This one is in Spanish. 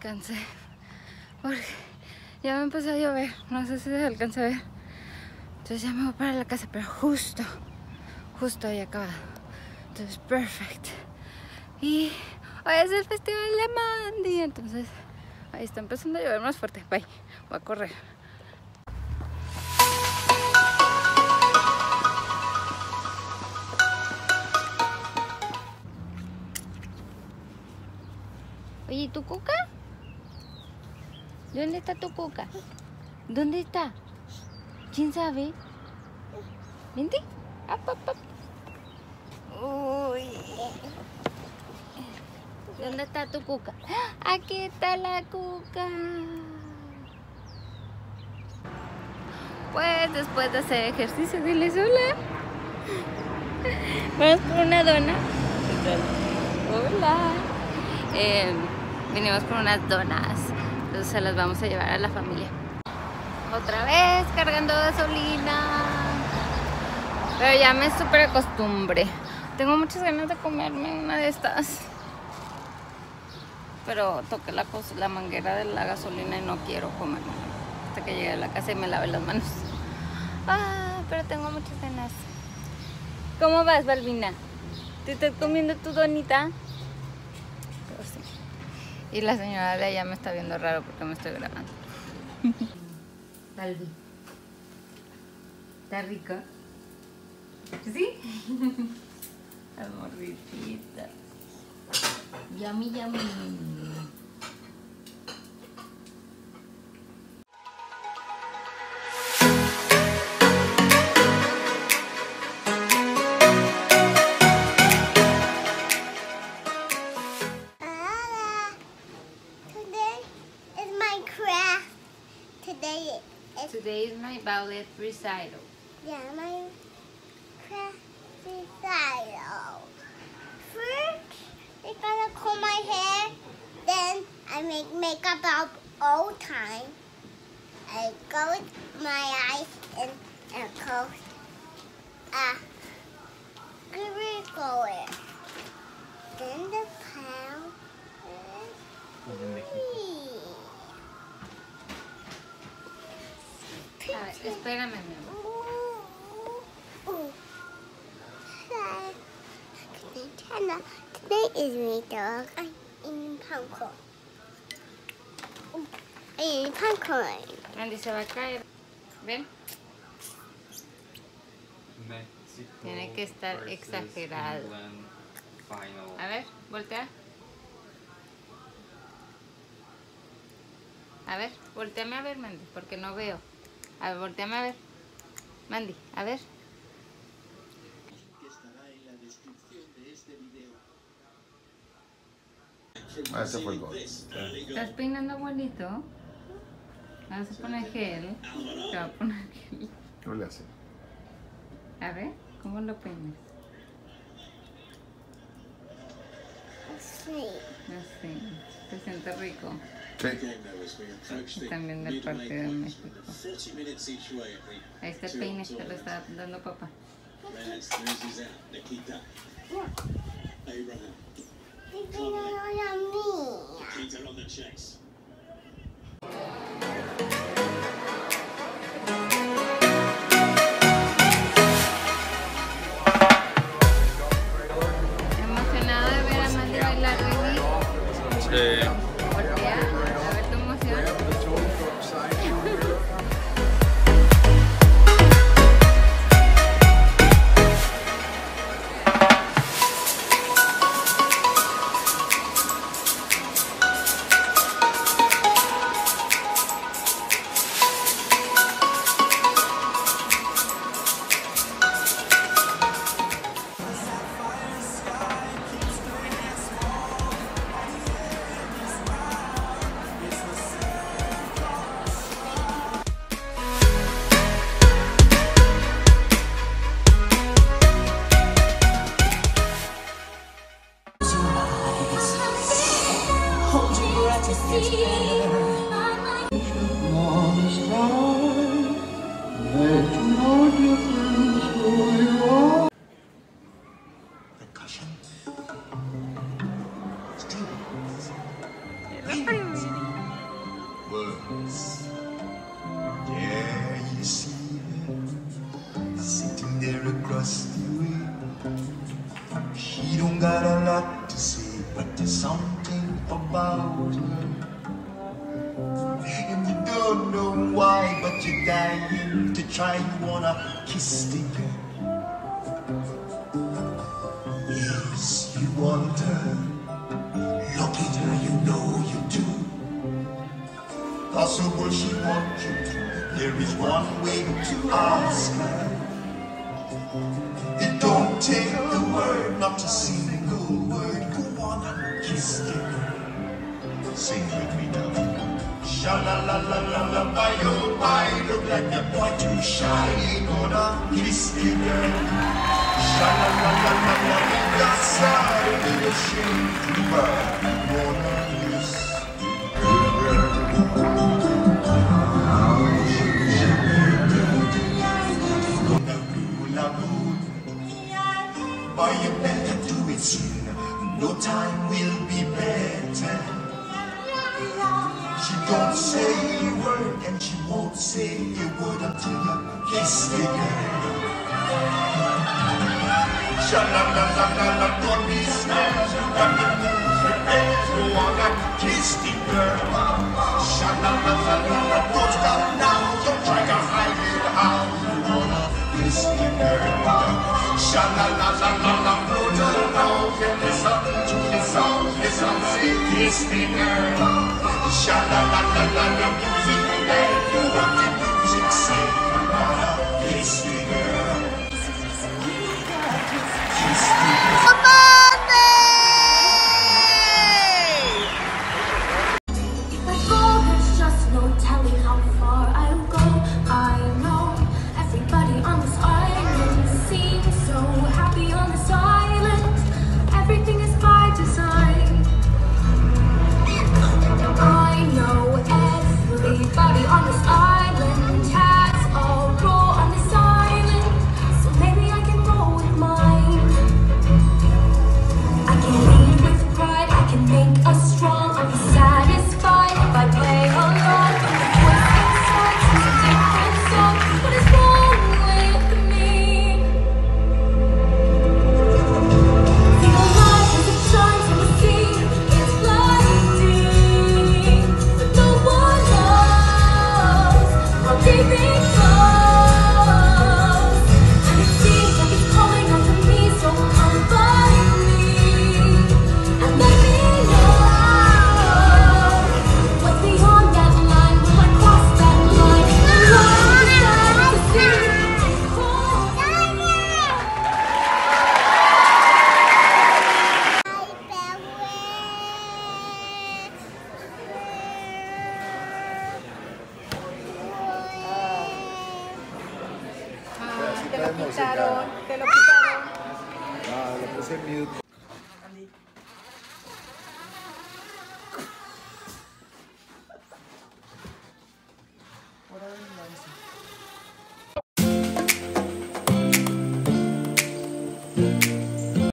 cansé porque ya me empezó a llover, no sé si se alcanza a ver. Entonces ya me voy para la casa, pero justo había acabado. Entonces, perfect. Y hoy es el festival de Mandy, entonces ahí está empezando a llover más fuerte. Bye, voy a correr. Oye, ¿y tu cuca? ¿Dónde está tu cuca? ¿Dónde está? ¿Quién sabe? ¿Vente? Up. Uy. ¿Dónde está tu cuca? Aquí está la cuca. Pues después de hacer ejercicio, dile sola. Vamos por una dona. Hola. Vinimos por unas donas. Entonces se las vamos a llevar a la familia. Otra vez cargando gasolina. Pero ya me súper acostumbré. Tengo muchas ganas de comerme una de estas. Pero toqué la manguera de la gasolina y no quiero comerme hasta que llegue a la casa y me lave las manos. Pero tengo muchas ganas. ¿Cómo vas, Balbina? ¿Te estás comiendo tu donita? Pero sí. Y la señora de allá me está viendo raro porque me estoy grabando. Balbi. ¿Está rico? ¿Sí? Amorritita. Yummy. Today is my ballet recital. Yeah, my craft recital. First, I'm gonna comb my hair. Then I make makeup all time. I close my eyes and close color. Then the clown is A ver, espérame, mi amor. Today is my dog. I'm eating popcorn. I'm eating popcorn. Andy se va a caer. ¿Ven? Tiene que estar exagerado. A ver, voltea. A ver, volteame a ver, Mandy, porque no veo. A ver, volteame a ver. Mandy, a ver. Ese fue el gol. ¿Estás peinando bonito? Vas a poner gel. Te va a poner gel. ¿Qué le hace? A ver, ¿cómo lo peinas? Sí. Así. ¿Te sientes rico? Sí. Y también del Partido de México. Ahí está el peine, te lo está dando papá. Emocionado de ver a Mandy bailar reggae. Sí. Voltea, a ver tu emoción. nasty way. She don't got a lot to say, but there's something about her. And you don't know why, but you're dying to try. You wanna kiss the girl. Yes, you want her. Look at her, you know you do. Possible she wants you to. There is one way to ask her. It don't take a word, not a single word. Go on and kiss the girl. Sing with me now. Sha-la-la-la-la-la, by your by, look like a boy too shy. Ain't gonna kiss the girl. Sha-la-la-la-la-la, in the side, in the shade to burn. Gonna kiss the girl. Gonna rule a moon. Boy, you better do it soon. No time will be better. She don't say a word and she won't say a word until you kiss the girl. Sha-la-la-la-la-la, don't be scared. You got to move your head. You wanna kiss the girl. Sha-la-la-la-la-la, don't stop now. Don't try to hide it out. You wanna kiss the girl. Sha-la-la-la-la-la, blow to the nose and listen to the song. Listen, say kiss the girl. Sha-la-la-la-la-la, music play. You want the music say. You wanna kiss the girl. Kiss the girl. If I go, there's just no telling how far I'll go. I know everybody on this island seems so happy on this island. Everything is by design. I know everybody on this island has a role on this island, so maybe I can roll with mine. I can lead with pride, I can make us strong. I'll be satisfied if I play along. When the voice inside sings a different song. What is wrong with me? Feel alive as it shines on the sea. It's blinding, but no one knows how deep it goes. And it seems like it's calling out to me, so come find me and let me know what's beyond that line. Will I cross that line? And what is that to see? It's cold. Te lo quitaron, te lo quitaron. Ah, lo puse en mute